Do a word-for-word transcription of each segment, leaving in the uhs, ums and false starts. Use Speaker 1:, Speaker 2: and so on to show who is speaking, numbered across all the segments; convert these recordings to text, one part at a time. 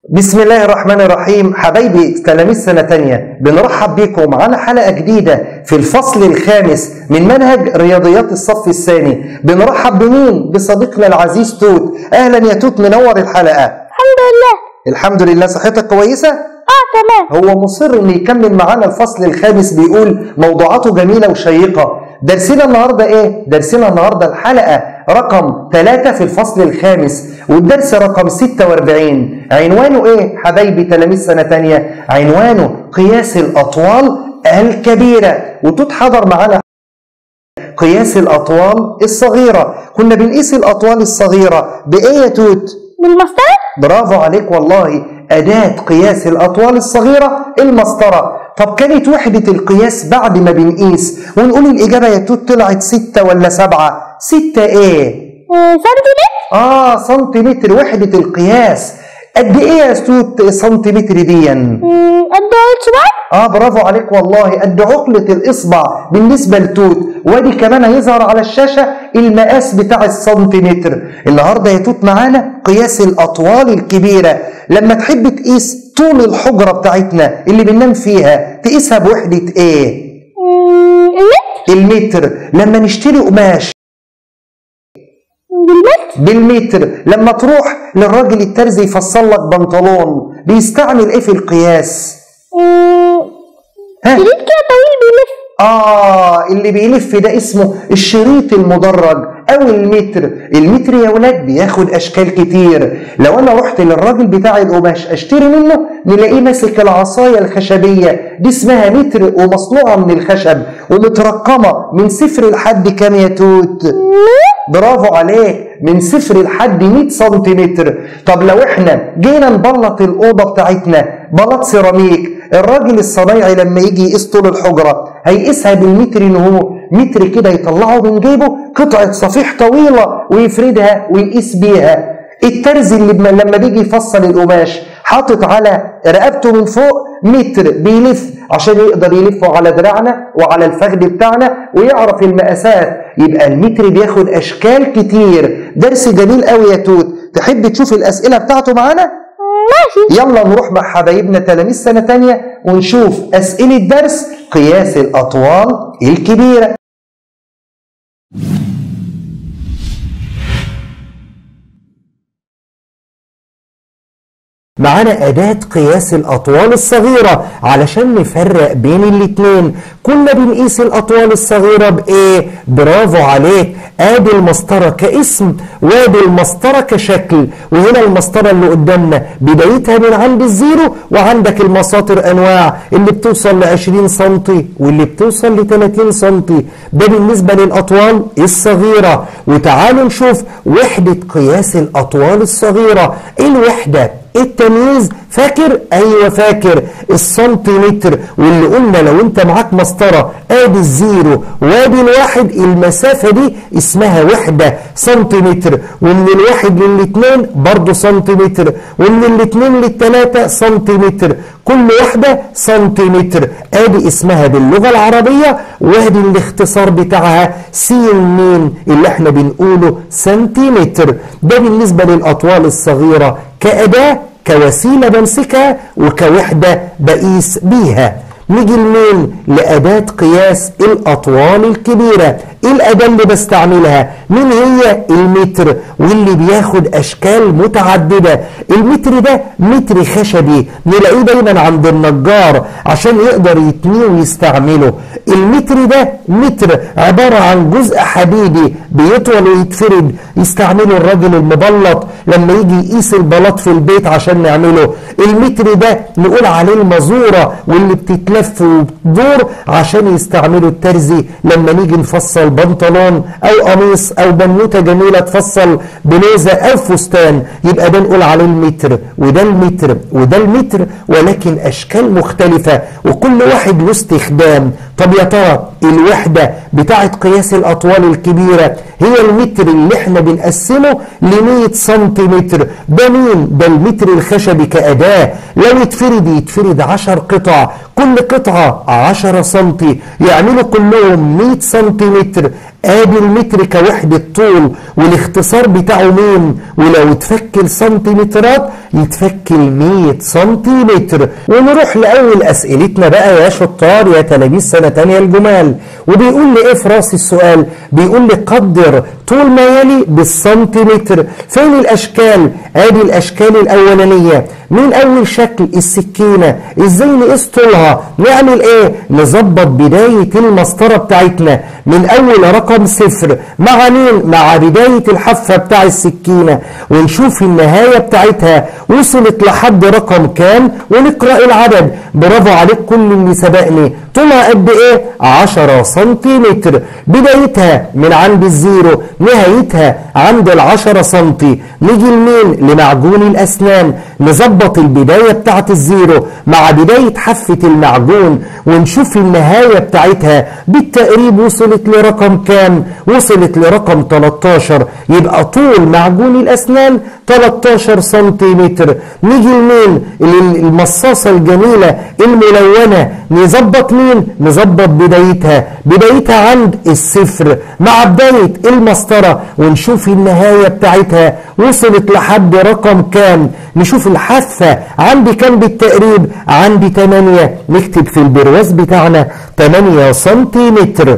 Speaker 1: بسم الله الرحمن الرحيم. حبايبي تلاميذ سنة تانية، بنرحب بكم على حلقة جديدة في الفصل الخامس من منهج رياضيات الصف الثاني. بنرحب بمين؟ بصديقنا العزيز توت. أهلا يا توت، منور الحلقة.
Speaker 2: الحمد لله.
Speaker 1: الحمد لله. صحتك كويسة؟
Speaker 2: اه تمام.
Speaker 1: هو مصر إنه يكمل معانا الفصل الخامس، بيقول موضوعاته جميلة وشيقة. درسنا النهاردة إيه؟ درسنا النهاردة الحلقة رقم ثلاثة في الفصل الخامس، والدرس رقم ستة وأربعين. عنوانه إيه حبايبي تلاميذ سنة تانية؟ عنوانه قياس الأطوال الكبيرة. وتوت حضر معانا قياس الأطوال الصغيرة. كنا بنقيس الأطوال الصغيرة بإيه يا توت؟
Speaker 2: بالمسطرة؟
Speaker 1: برافو عليك والله. أداة قياس الأطوال الصغيرة المسطرة. طب كانت وحدة القياس بعد ما بنقيس ونقول الإجابة يا توت طلعت ستة ولا سبعة؟ ستة إيه؟
Speaker 2: سنتيمتر؟
Speaker 1: آه سنتيمتر وحدة القياس. قد إيه يا توت سنتيمتر ديًا؟
Speaker 2: قد الصباع؟
Speaker 1: آه برافو عليك والله، قد عقلة الإصبع بالنسبة لتوت. وادي كمان هيظهر على الشاشة المقاس بتاع السنتيمتر. النهارده يا توت معانا قياس الأطوال الكبيرة. لما تحب تقيس طول الحجرة بتاعتنا اللي بننام فيها تقيسها بوحدة إيه؟
Speaker 2: المتر؟
Speaker 1: المتر. لما نشتري قماش
Speaker 2: بالمتر؟
Speaker 1: بالمتر. لما تروح للراجل الترزي يفصل لك بنطلون بيستعمل ايه في القياس؟
Speaker 2: ها؟ شريط كده طويل بيلف.
Speaker 1: اه اللي بيلف ده اسمه الشريط المدرج او المتر. المتر يا ولاد بياخد اشكال كتير. لو انا رحت للراجل بتاع القماش اشتري منه نلاقيه ماسك العصايه الخشبيه دي اسمها متر، ومصنوعه من الخشب ومترقمه من صفر لحد كام يا توت؟ برافو عليك، من صفر لحد مية سنتيمتر. طب لو احنا جينا نبلط الاوضه بتاعتنا بلاط سيراميك، الراجل الصنايعي لما يجي يقيس طول الحجره هيقيسها بالمتر. ان هو متر كده يطلعه من جيبه قطعه صفيح طويله ويفردها ويقيس بيها. الترزي اللي لما بيجي يفصل القماش حاطط على رقبته من فوق متر بيلف عشان يقدر يلفه على دراعنا وعلى الفخذ بتاعنا ويعرف المقاسات. يبقى المتر بياخد اشكال كتير. درس جميل قوي يا توت. تحب تشوف الاسئله بتاعته معانا؟
Speaker 2: ماشي.
Speaker 1: يلا نروح مع حبايبنا تلاميذ سنه تانية ونشوف اسئله درس قياس الاطوال الكبيره. معانا أداة قياس الأطوال الصغيرة علشان نفرق بين الاتنين. كنا بنقيس الأطوال الصغيرة بإيه؟ برافو عليك. آدي المسطرة كاسم وادي المسطرة كشكل. وهنا المسطرة اللي قدامنا بدايتها من عند الزيرو، وعندك المساطر أنواع اللي بتوصل لعشرين سنتي واللي بتوصل لتلاتين سنتي. ده بالنسبة للأطوال الصغيرة. وتعالوا نشوف وحدة قياس الأطوال الصغيرة. إيه الوحدة؟ التمييز. فاكر؟ ايوه فاكر. السنتيمتر. واللي قلنا لو انت معاك مسطره ادي الزيرو وادي الواحد المسافه دي اسمها وحده سنتيمتر. ومن الواحد للاثنين برضه سنتيمتر، ومن الاثنين للثلاثه سنتيمتر. كل واحده سنتيمتر. ادي اسمها باللغه العربيه، وادي الاختصار بتاعها سين مين اللي احنا بنقوله سنتيمتر. ده بالنسبه للاطوال الصغيره كأداة كوسيلة بمسكها وكوحدة بقيس بيها. نيجي لمين؟ لأداة قياس الأطوال الكبيرة. إيه الأداة اللي بستعملها؟ مين هي؟ المتر، واللي بياخد أشكال متعددة. المتر ده متر خشبي نلاقيه دايما عند النجار عشان يقدر يتنيه ويستعمله. المتر ده متر عبارة عن جزء حديدي بيطول ويتفرد، يستعمله الراجل المبلط لما يجي يقيس البلاط في البيت عشان نعمله. المتر ده نقول عليه المزورة واللي بتتلف وبتدور عشان يستعمله الترزي لما نيجي نفصل بنطلون او قميص او بنوته جميله تفصل بلوزه او فستان. يبقى ده نقول عليه المتر، وده المتر وده المتر، ولكن اشكال مختلفه وكل واحد له استخدام. طب يا ترى الوحده بتاعه قياس الاطوال الكبيره هي المتر اللي احنا بنقسمه ل مية سنتيمتر. ده مين؟ ده المتر الخشبي كأداة. لو يتفرد يتفرد عشر قطع، كل قطعة عشرة سنتي، يعملوا كلهم مية سنتيمتر. ادي المتر كوحدة طول والاختصار بتاعه مين؟ ولو اتفك السنتيمترات يتفك المية سنتيمتر. ونروح لأول أسئلتنا بقى يا شطار يا تلاميذ سنة تانية الجمال. وبيقول لي ايه في راس السؤال؟ بيقول لي قدر طول ما يلي بالسنتيمتر. فين الأشكال؟ ادي الأشكال الأولانية. من أول شكل السكينة، ازاي نقيس طولها؟ نعمل ايه؟ نظبط بداية المسطرة بتاعتنا من أول رقم صفر مع مين؟ مع بداية الحافة بتاع السكينة، ونشوف النهاية بتاعتها وصلت لحد رقم كام ونقرأ العدد. برافو عليك كل اللي سبقني. طولها قد ايه؟ عشرة سنتيمتر. بدايتها من عند الزيرو، نهايتها عند العشرة سنتي. نيجي لمين؟ لمعجون الأسنان. نظبط البداية بتاعت الزيرو مع بداية حافة المعجون ونشوف النهاية بتاعتها بالتقريب وصلت لرقم كام؟ وصلت لرقم تلتاشر. يبقى طول معجون الأسنان تلتاشر سنتيمتر. نيجي لمين؟ المصاصة الجميلة الملونة. نظبط مين؟ نظبط بدايتها بدايتها عند الصفر مع بداية المسطرة ونشوف النهاية بتاعتها وصلت لحد رقم كام. نشوف الحافة عندي كام بالتقريب؟ عندي تمانية. نكتب في البرواز بتاعنا تمانية سنتيمتر.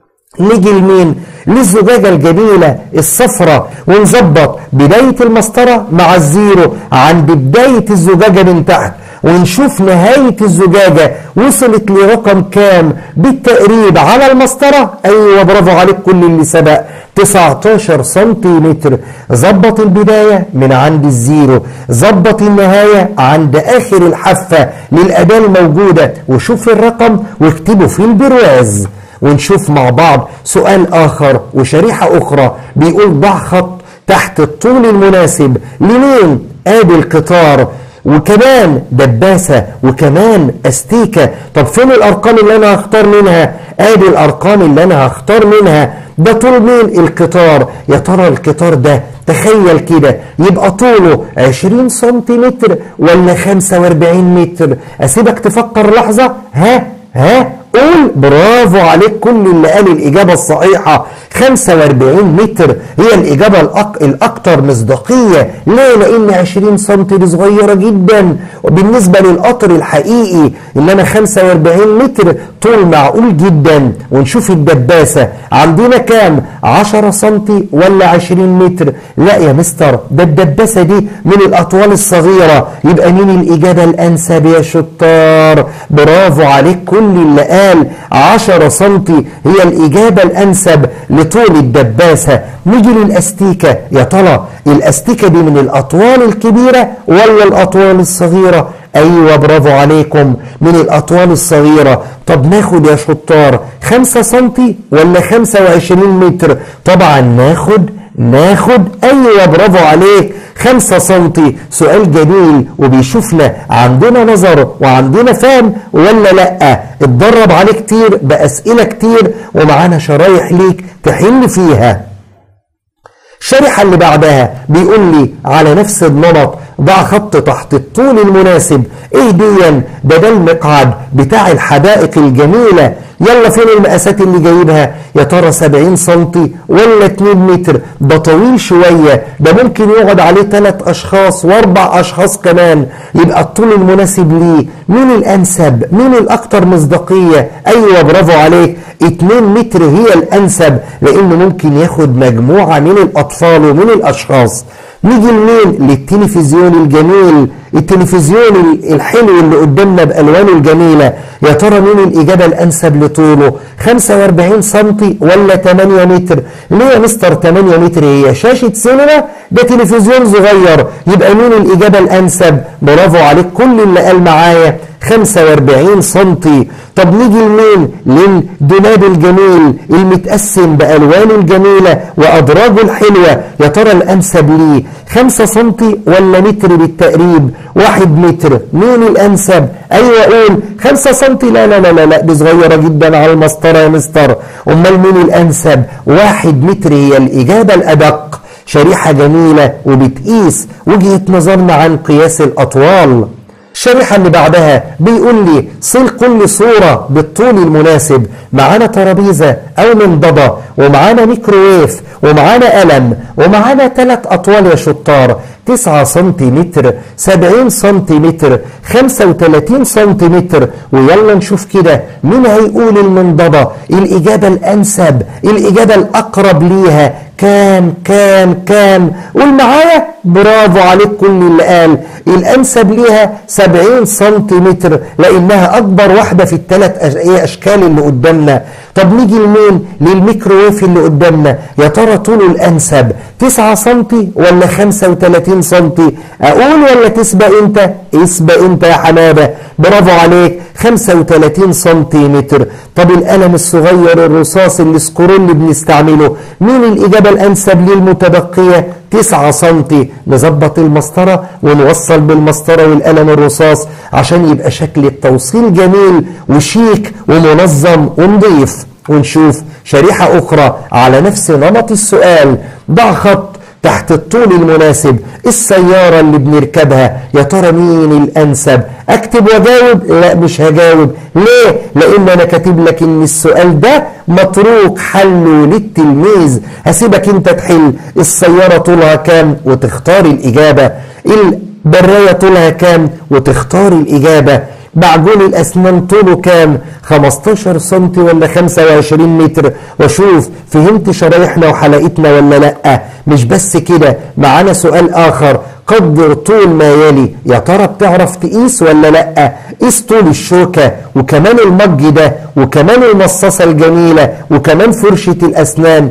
Speaker 1: نيجي لمين؟ للزجاجة الجميلة الصفراء ونظبط بداية المسطرة مع الزيرو عند بداية الزجاجة من تحت ونشوف نهاية الزجاجة وصلت لرقم كام بالتقريب على المسطرة. ايوه برافو عليك كل اللي سبق، تسعتاشر سنتيمتر. ظبط البداية من عند الزيرو، ظبط النهاية عند اخر الحافة للأداة الموجودة وشوف الرقم واكتبه في البرواز. ونشوف مع بعض سؤال آخر وشريحة أخرى. بيقول ضع خط تحت الطول المناسب لمين؟ آدي القطار وكمان دباسة وكمان أستيكة. طب فين الأرقام اللي أنا هختار منها؟ آدي الأرقام اللي أنا هختار منها. ده طول مين؟ القطار. يا ترى القطار ده تخيل كده يبقى طوله عشرين سنتيمتر ولا خمسة وأربعين متر؟ أسيبك تفكر لحظة. ها ها قول. برافو عليك كل اللي قال الإجابة الصحيحة، خمسة وأربعين متر هي الإجابة الأك... الأكثر مصداقية. ليه؟ لأن عشرين سنتي دي صغيرة جدا وبالنسبة للقطر الحقيقي، إنما خمسة وأربعين متر طول معقول جدا. ونشوف الدباسة عندنا كام؟ عشرة سنتي ولا عشرين متر؟ لا يا مستر، ده الدباسة دي من الأطوال الصغيرة. يبقى مين الإجابة الأنسب يا شطار؟ برافو عليك كل اللي قال عشرة سنتي هي الإجابة الأنسب لطول الدباسة. نيجي للأستيكة. يا ترى الأستيكة دي من الأطوال الكبيرة ولا الأطوال الصغيرة؟ أيوة برافو عليكم، من الأطوال الصغيرة. طب ناخد يا شطار خمسة سنتي ولا خمسة وعشرين متر؟ طبعا ناخد ناخد أيوة برافو عليك خمسة سنتي. سؤال جميل وبيشوفنا عندنا نظر وعندنا فهم ولا لأ. اتدرب عليه كتير بأسئلة كتير ومعانا شرايح ليك تحل فيها. الشريحة اللي بعدها بيقول لي على نفس النمط ضع خط تحت الطول المناسب. ايه ديا؟ ده ده المقعد بتاع الحدائق الجميلة. يلا فين المقاسات اللي جايبها؟ يا ترى سبعين سنتي ولا اتنين متر؟ ده طويل شوية، ده ممكن يقعد عليه ثلاث أشخاص وأربع أشخاص كمان. يبقى الطول المناسب ليه مين الأنسب؟ مين الأكثر مصداقية؟ أيوة برافو عليك، اتنين متر هي الأنسب لأنه ممكن ياخد مجموعة من الأطفال ومن الأشخاص. نيجي لمين؟ للتلفزيون الجميل، التلفزيون الحلو اللي قدامنا بألوانه الجميلة. يا ترى مين الإجابة الأنسب لطوله؟ خمسة وأربعين سنتي ولا تمانية متر؟ ليه يا مستر تمانية متر؟ هي شاشة سينما؟ ده تلفزيون صغير. يبقى مين الإجابة الأنسب؟ برافو عليك كل اللي قال معايا خمسة وأربعين سنتي. طب نيجي لمين؟ للدولاب الجميل المتقسم بألوانه الجميلة وأدراجه الحلوة. يا ترى الأنسب ليه خمسة سنتي ولا متر بالتقريب؟ واحد متر. مين الأنسب؟ أيوة قول خمسة سنتي. لا لا لا لا دي صغيرة جدا على المسطرة يا مستر. أمال مين الأنسب؟ واحد متر هي الإجابة الأدق. شريحة جميلة وبتقيس وجهة نظرنا عن قياس الأطوال. الشريحة اللي بعدها بيقول لي صل كل صورة بالطول المناسب. معانا ترابيزة أو منضدة، ومعانا ميكروويف، ومعانا قلم، ومعانا ثلاث أطوال يا شطار: تسعة سنتيمتر، سبعين سنتيمتر، خمسة وتلاتين سنتيمتر. ويلا نشوف كده مين هيقول المنضدة الإجابة الأنسب، الإجابة الأقرب ليها. كام كام كام؟ قول معايا. برافو عليك كل اللي قال الأنسب ليها سبعين سنتيمتر، لأنها أكبر واحدة في الثلاث أشكال اللي قدامنا. طب نيجي لمين؟ للميكروويف اللي قدامنا. يا ترى طوله الأنسب تسعة سنتي ولا خمسة وتلاتين سنتي؟ أقول ولا تسبق أنت؟ اسبق أنت يا حمادة. برافو عليك، خمسة وتلاتين سنتيمتر. طب القلم الصغير الرصاص اللي سكرول اللي بنستعمله، مين الإجابة الأنسب للمتبقية؟ تسعة سنتي. نظبط المسطرة ونوصل بالمسطرة والقلم الرصاص عشان يبقى شكل التوصيل جميل وشيك ومنظم ونضيف. ونشوف شريحة أخرى على نفس نمط السؤال. ضع خط تحت الطول المناسب. السيارة اللي بنركبها، يا ترى مين الأنسب؟ أكتب وأجاوب؟ لا مش هجاوب. ليه؟ لأن أنا كاتب لك إن السؤال ده متروك حله للتلميذ. هسيبك أنت تحل. السيارة طولها كام وتختار الإجابة. البراية طولها كام وتختار الإجابة. معجون الأسنان طوله كام؟ خمستاشر سنتي ولا خمسة وعشرين متر؟ وشوف فهمت شرايحنا وحلقتنا ولا لأ. مش بس كده، معانا سؤال آخر. قدر طول ما يلي. يا ترى بتعرف تقيس ولا لأ؟ قيس طول الشوكة، وكمان المج ده، وكمان المصاصة الجميلة، وكمان فرشة الأسنان.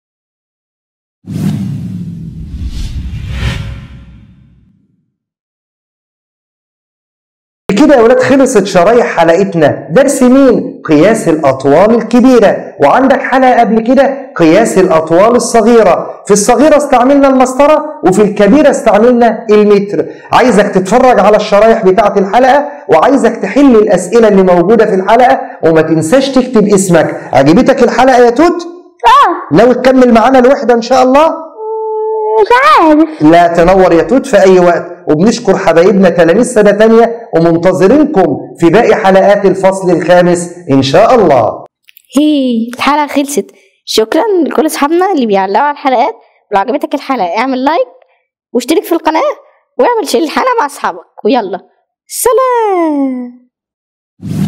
Speaker 1: كده يا ولاد خلصت شرايح حلقتنا. درس مين؟ قياس الأطوال الكبيرة. وعندك حلقة قبل كده قياس الأطوال الصغيرة. في الصغيرة استعملنا المسطرة، وفي الكبيرة استعملنا المتر. عايزك تتفرج على الشرايح بتاعت الحلقة، وعايزك تحل الأسئلة اللي موجودة في الحلقة، وما تنساش تكتب اسمك. عجبتك الحلقة يا توت؟
Speaker 2: اه.
Speaker 1: ناوي تكمل معانا الوحدة إن شاء الله؟
Speaker 2: مش عارف.
Speaker 1: لا تنور يا توت في أي وقت. وبنشكر حبايبنا تلاميذ سنة تانية، ومنتظرينكم في باقي حلقات الفصل الخامس إن شاء الله.
Speaker 3: هي الحلقة خلصت. شكرا لكل أصحابنا اللي بيعلقوا على الحلقات. ولو عجبتك الحلقة اعمل لايك واشترك في القناة واعمل شير الحلقة مع أصحابك. ويلا سلام.